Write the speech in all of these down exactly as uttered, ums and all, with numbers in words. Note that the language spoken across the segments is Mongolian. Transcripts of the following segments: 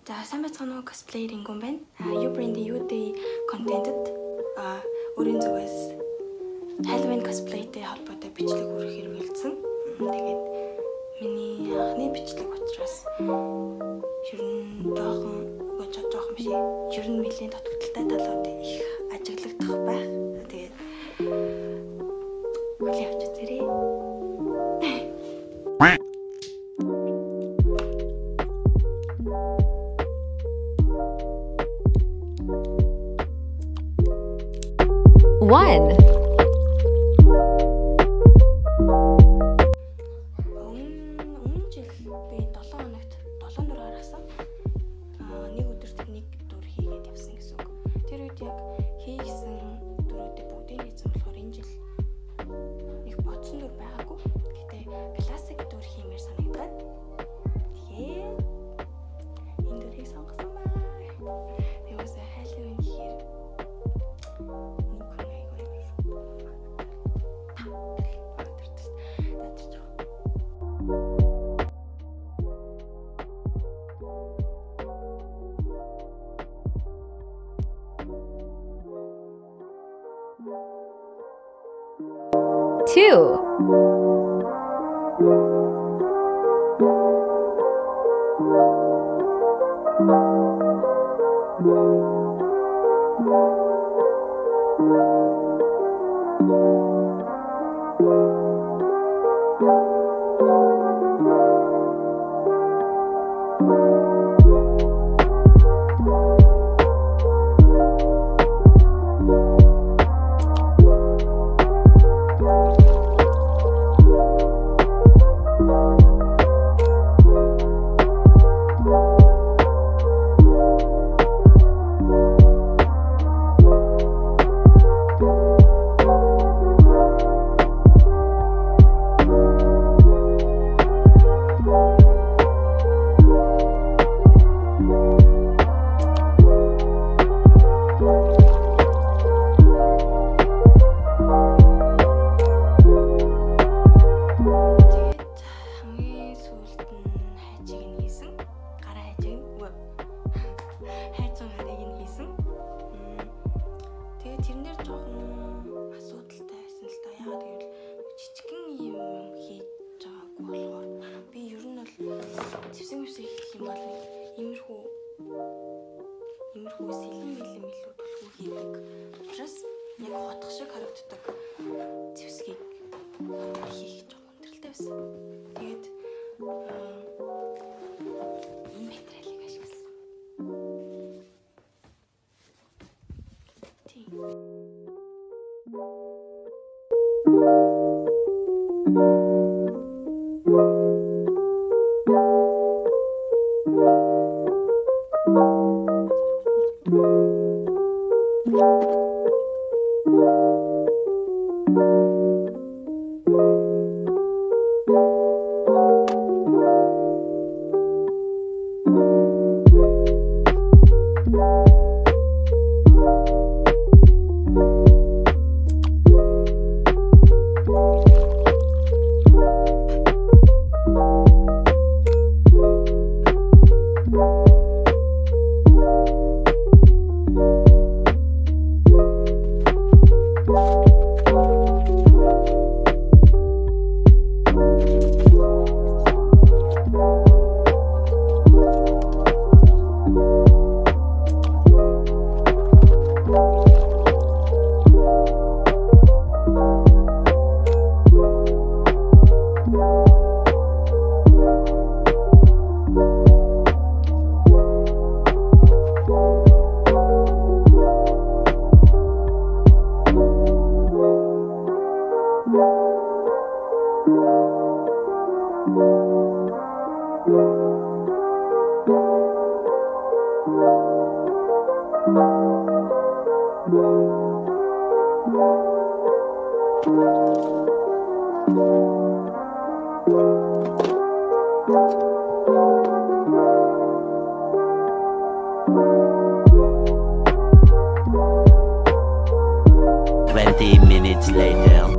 За сайн байцгаана уу, cosplayer Enguun байна. А юу брендийн эгдүүтэй контентэд а өөрийн зүгээс Halloween cosplayтэй холбоотой бичлэг хүргэх хэрэгэлсэн. Тэгээд миний анхны бичлэг учраас ер нь жоохон гож жоохон биш. Ер нь нэлийн тотгодолтой талууд их ажиглагдах байх. Тэгээд үгүй явж зэрэг. One. Өмнө жил би долоо хоногт долоо дүр гаргасан. Аа нэг өдөрт нэг дүр хийгээд явсан гэсэн үг. Тэр үед яг хийсэн дүрүүдээ бүгдийг хийсэн болохоор энэ жил их бодсон дүр байгаагүй. Гэтэ классик дүр хиймээр санагдаад. Тэгээ энэ дүрийг сонгосон баа. Тэгээс Halloween хийхээр Two. Зэвсэн үсэг хийх юм бол иймэрхүү иймэрхүү сэлэн мэлэн илүү төлхөө хийдэг. Учраас яг хотох шиг харагддаг зэвсгийг хийх жоохон өндөрлөлтэй байсан. Тэгээд энэ материалыг ашигласан. Тийм. Twenty minutes later.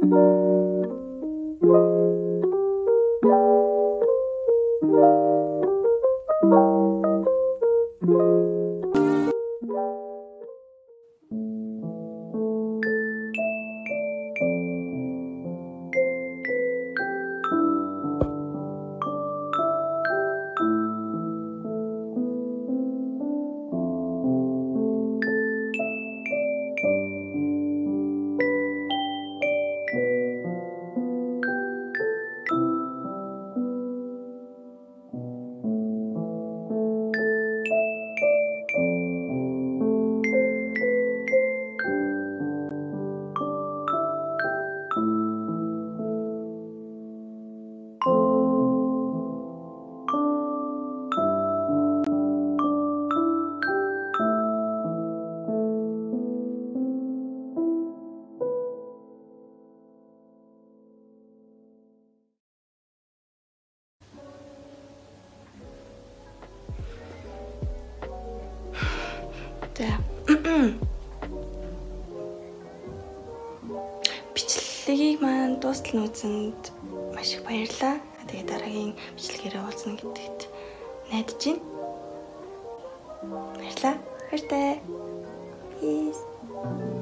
Бичлэгийг маань дуустал нүүцэнд маш их баярлалаа. Тэгээд дараагийн бичлэгээрээ уулзна гэдэгт найдаж байна. Баярлалаа. Баяртай. Peace.